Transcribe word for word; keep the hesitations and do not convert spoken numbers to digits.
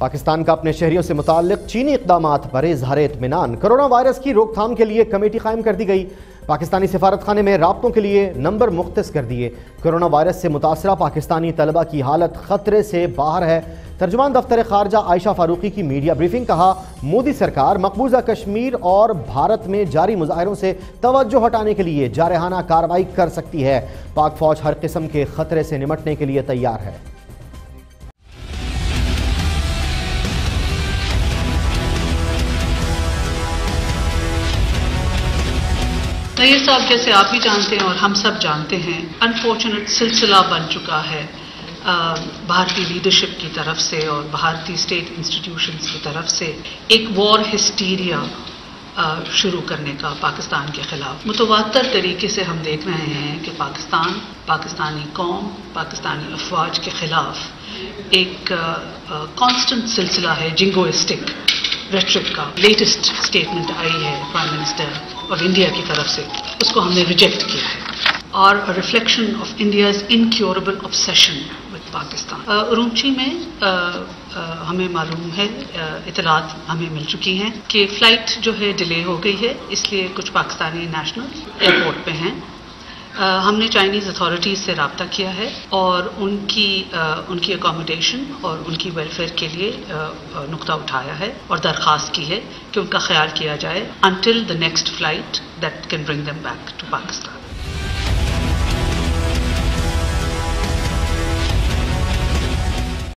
پاکستان کا اپنے شہریوں سے متعلق چینی اقدامات پر اظہار اطمینان۔ کرونا وائرس کی روک تھام کے لیے کمیٹی قائم کر دی گئی۔ پاکستانی سفارت خانے میں رابطوں کے لیے نمبر مختص کر دیے۔ کرونا وائرس سے متاثرہ پاکستانی طلبہ کی حالت خطرے سے باہر ہے۔ ترجمان دفتر خارجہ عائشہ فاروقی کی میڈیا بریفنگ۔ کہا، مودی سرکار مقبوضہ کشمیر اور بھارت میں جاری مظاہروں سے توجہ ہٹانے کے لیے جارحانہ کارروائی کر سکتی ہے۔ پاک فوج ہر قسم کے خطرے سے نمٹنے کے لیے تیار ہے۔ طاہر صاحب، جیسے آپ بھی جانتے ہیں اور ہم سب جانتے ہیں، انفارچونیٹ سلسلہ بن چکا ہے بھارتی لیڈرشپ کی طرف سے اور بھارتی اسٹیٹ انسٹیٹیوشنز کی طرف سے ایک وار ہسٹیریا شروع کرنے کا پاکستان کے خلاف۔ متواتر طریقے سے ہم دیکھ رہے ہیں کہ پاکستان، پاکستانی قوم، پاکستانی افواج کے خلاف ایک کانسٹنٹ سلسلہ ہے جنگوئسٹک ریٹرک کا۔ لیٹسٹ اسٹیٹمنٹ آئی ہے پرائم منسٹر آف انڈیا کی طرف سے، اس کو ہم نے ریجیکٹ کیا ہے، اور reflection of India's incurable obsession with Pakistan. Urumqi میں ہمیں معلوم ہے، اطلاعات ہمیں مل چکی ہیں کہ فلائٹ جو ہے ڈیلے ہو گئی ہے، اس لیے کچھ پاکستانی نیشنل ایئرپورٹ پہ ہیں۔ ہم نے چائنیز اتھارٹیز سے رابطہ کیا ہے اور ان کی ان کی اکاموڈیشن اور ان کی ویلفیئر کے لیے نقطہ اٹھایا ہے اور درخواست کی ہے کہ ان کا خیال کیا جائے until the next flight that can bring them back to Pakistan۔